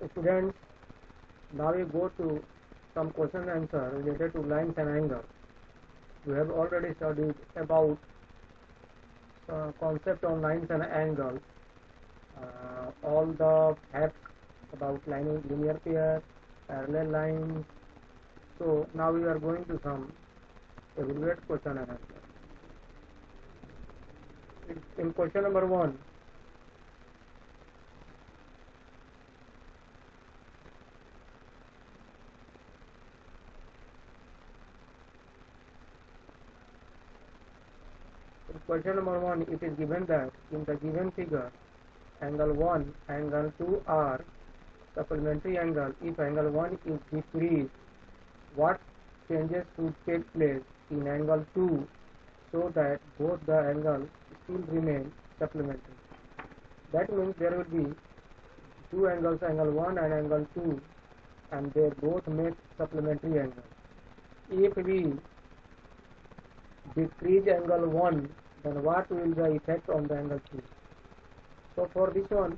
Students, now we go to some question and answer related to lines and angles. We have already studied about concept of lines and angles, all the facts about linear pair, parallel lines. So now we are going to some evaluate question and answer. In question number 1, it is given that in the given figure, angle 1, angle 2 are supplementary angle. If angle 1 is decreased, what changes should take place in angle 2 so that both the angles still remain supplementary? That means there will be two angles, angle 1 and angle 2, and they both make supplementary angles. If we decrease angle 1, then what will the effect on the angle 2? So for this one,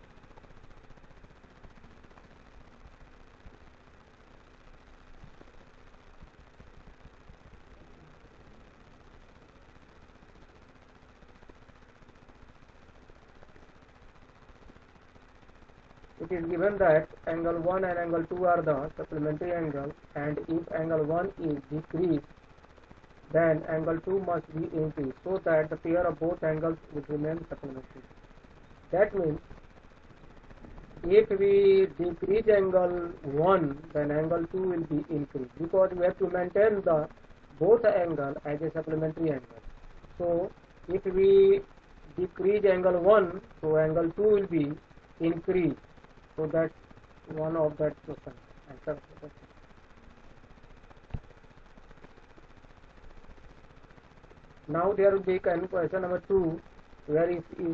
it is given that angle 1 and angle 2 are the supplementary angles, and if angle 1 is decreased, then angle 2 must be increased so that the pair of both angles will remain supplementary. That means if we decrease angle 1, then angle 2 will be increased, because we have to maintain the both angle as a supplementary angle. So if we decrease angle 1, so angle 2 will be increased. So that's one of that question. Answer. Now there will be question number 2, where it is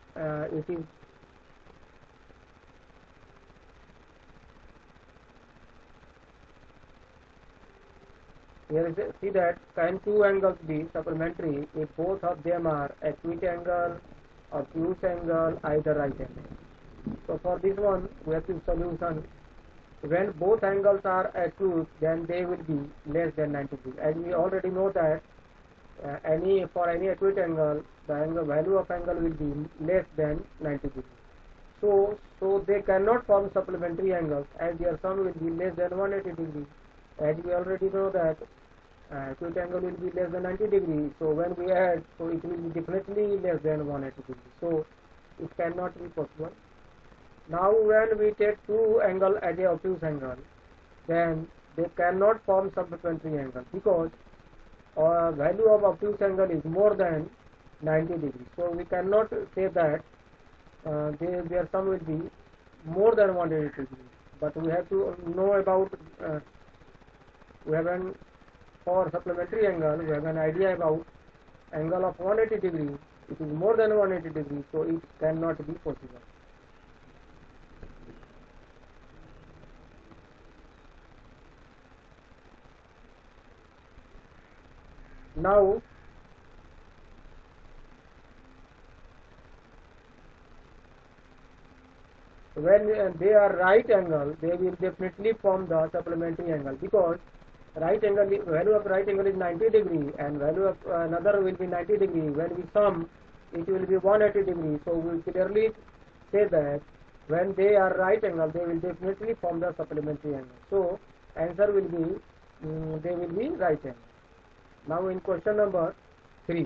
here see that can two angles be supplementary if both of them are acute angle, obtuse angle, either right angle? So for this one we have to solution. When both angles are acute, then they will be less than 90 degrees. As we already know that for any acute angle, the angle value of angle will be less than 90 degrees. So they cannot form supplementary angles, as their sum will be less than 180 degrees. As we already know that acute angle will be less than 90 degrees. So when we add, so it will be definitely less than 180 degrees. So it cannot be possible. Now when we take two angle as a obtuse angle, then they cannot form supplementary angle, because value of obtuse angle is more than 90 degrees. So we cannot say that their sum will be more than 180 degrees. But we have to know about for supplementary angle, we have an idea about angle of 180 degrees. It is more than 180 degrees, so it cannot be possible. Now when they are right angle, they will definitely form the supplementary angle, because right angle, value of right angle is 90 degree and value of another will be 90 degree. When we sum, it will be 180 degrees. So we clearly say that when they are right angle, they will definitely form the supplementary angle. So answer will be they will be right angle. Now in question number 3,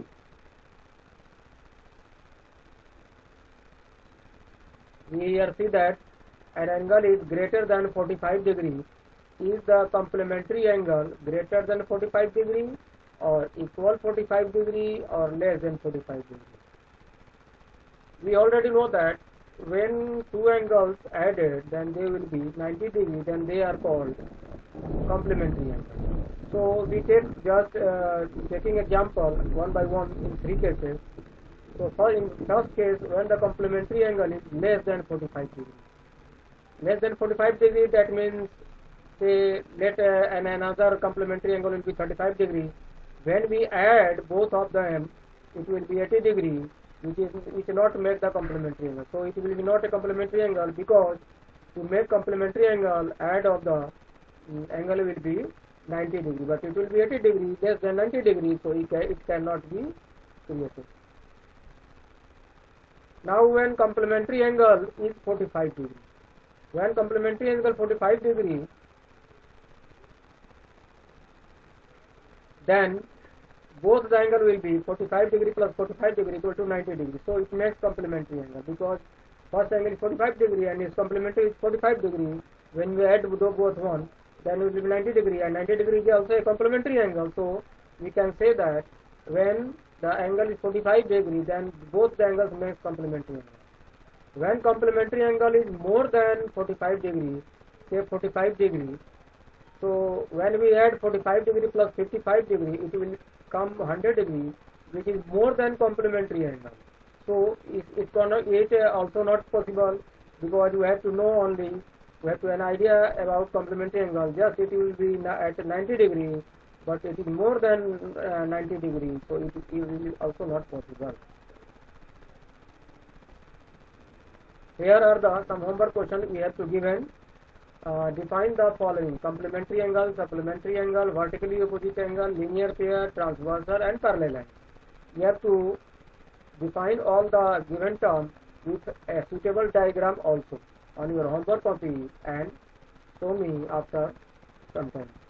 we here see that an angle is greater than 45 degrees. Is the complementary angle greater than 45 degree, or equal 45 degree, or less than 45 degree? We already know that when two angles added, then they will be 90 degree, then they are called complementary angle. So we take just taking example one by one in 3 cases. So in first case, when the complementary angle is less than 45 degree. Less than 45 degree, that means say let and another complementary angle will be 35 degree. When we add both of them, it will be 80 degree, which not make the complementary angle. So it will be not a complementary angle, because to make complementary angle, add of the angle will be 90 degree, but it will be 80 degree less than 90 degree, so it cannot be created. Now when complementary angle is 45 degree, when complementary angle 45 degree, then both the angle will be 45 degree plus 45 degree equal to 90 degree. So it makes complementary angle, because first angle is 45 degree and its complementary is 45 degree. When we add both one, then it will be 90 degree, and 90 degree is also a complementary angle. So we can say that when the angle is 45 degree, then both the angles make complementary angle. When complementary angle is more than 45 degree, say 45 degree, so when we add 45 degree plus 55 degree, it will come 100 degree, which is more than complementary angle. So it also not possible, because you have to know only, you have to have an idea about complementary angle. Just it will be at 90 degree, but it is more than 90 degree, so it is also not possible. Here are some homework questions we have to given. Define the following: complementary angle, supplementary angle, vertically opposite angle, linear pair, transversal and parallel line. You have to define all the given terms with a suitable diagram also on your homework copy and show me after some time.